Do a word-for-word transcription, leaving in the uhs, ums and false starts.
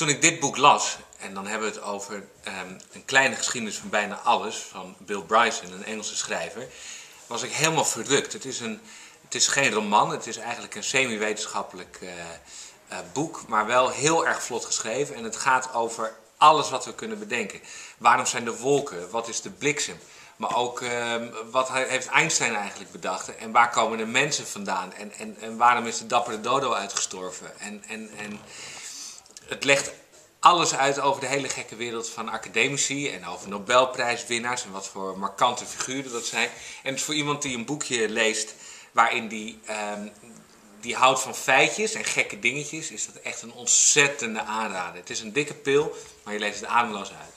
Toen ik dit boek las, en dan hebben we het over um, een kleine geschiedenis van bijna alles, van Bill Bryson, een Engelse schrijver, was ik helemaal verrukt. Het is, een, het is geen roman, het is eigenlijk een semi-wetenschappelijk uh, uh, boek, maar wel heel erg vlot geschreven. En het gaat over alles wat we kunnen bedenken. Waarom zijn de wolken? Wat is de bliksem? Maar ook uh, wat heeft Einstein eigenlijk bedacht? En waar komen de mensen vandaan? En, en, en waarom is de dappere dodo uitgestorven? En, en, en het legt alles uit over de hele gekke wereld van academici en over Nobelprijswinnaars en wat voor markante figuren dat zijn. En het is voor iemand die een boekje leest waarin die, um, die houdt van feitjes en gekke dingetjes, is dat echt een ontzettende aanrader. Het is een dikke pil, maar je leest het ademloos uit.